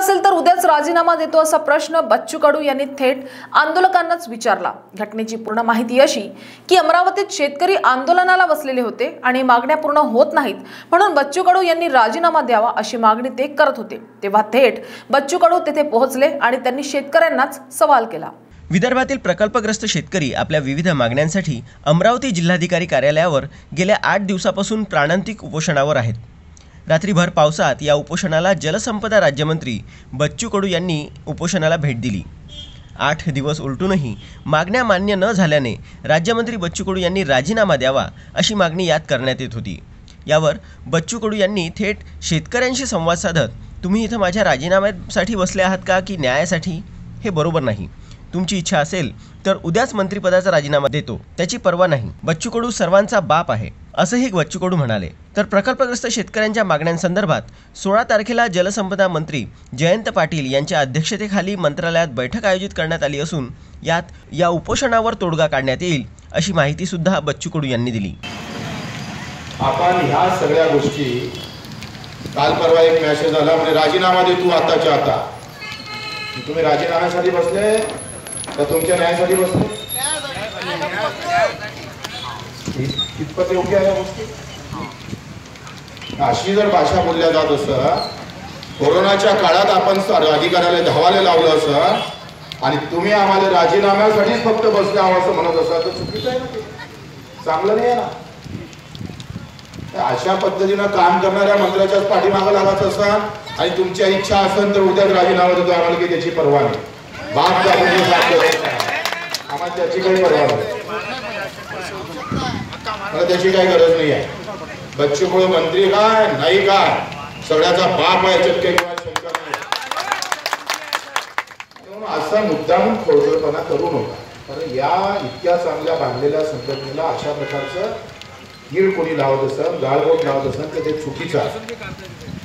नसेल तर उद्याच राजीनामा देतो असा प्रश्न बच्चू कडू यांनी थेट आंदोलकांनाच विचारला। घटनेची पूर्ण माहिती अशी की अमरावतीत शेतकरी आंदोलनाला बसलेले होते आणि मागण्या पूर्ण होत नाहीत म्हणून बच्चू कडू यांनी राजीनामा द्यावा अशी मागणी ते करत होते। तेव्हा थेट बच्चू कडू तेथे पोहोचले आणि त्यांनी शेतकऱ्यांनाच सवाल केला। विदर्भातील प्रकल्पग्रस्त शेतकरी आपल्या विविध मागण्यांसाठी अमरावती जिल्हाधिकारी कार्यालयावर गेल्या 8 दिवसापासून प्राणांतिक उपोषणावर आहेत। रात्रीभर पावसात या उपोषणाला जलसंपदा राज्यमंत्री बच्चू कडू यांनी उपोषणाला भेट दिली। 8 दिवस उलटूनही मागण्या मान्य न झाल्याने राज्यमंत्री बच्चू कडू यांनी राजीनामा द्यावा अशी मागणी यात करण्यात येत होती। यावर बच्चू कडू यांनी थेट शेतकऱ्यांशी संवाद साधत, तुम्ही इथं माझ्या राजीनाम्यासाठी बसले आहात का की न्यायासाठी? हे बरोबर नाही। तुमची इच्छा असेल तर उद्याच मंत्रिपदाचा राजीनामा देतो, त्याची पर्वा नाही। बच्चू कडू सर्वांचा बाप आहे असंही बच्चू कडू म्हणाले। तर प्रकल्पग्रस्त शेतकऱ्यांच्या मागण्यांसंदर्भात 16 तारखेला जलसंपदा मंत्री जयंत पाटील यांच्या अध्यक्षतेखाली मंत्रालयात बैठक आयोजित करण्यात आली असून यात या उपोषणावर तोडगा काढण्यात येईल अशी माहिती सुद्धा बच्चू कडू यांनी दिली। आपण ह्या सगळ्या गोष्टी काल परवा एक मेसेज आला म्हणजे राजीनामा दे तू आताच्या आता। तुम्ही राजीनाम्यासाठी बसले तर तुमच्या न्यायासाठी बसले? कितपत योग्य आहे गोष्टी? अशी जर भाषा बोलल्या जात असं, कोरोनाच्या काळात आपण अधिकाऱ्याला धावाले लावलं असं आणि तुम्ही आम्हाला राजीनाम्यासाठीच फक्त बसले आहोत असं म्हणत असाल तर चुकीचं आहे ना, ते चांगलं नाही आहे ना। अशा पद्धतीनं काम करणाऱ्या मंत्र्याच्याच पाठीमागं लागायचं असाल आणि तुमच्या इच्छा असेल तर उद्याच राजीनामा देतो आम्हाला की त्याची पर्वा नाही। बाप आम्हाला त्याची काही पर्वा नाही, मला त्याची काही गरज नाही आहे। बच्चू कडू मंत्री काय नाही काय सगळ्याचा बाप आहे, याच्यात काही शंका नाही। असा मुद्दाम खोडकरपणा करू नका, कारण या इतक्या चांगल्या बांधलेल्या संघटनेला अशा प्रकारचं हीळ कोणी लावत असेल, गाळबोट लावत असेल तर ते चुकीचं आहे।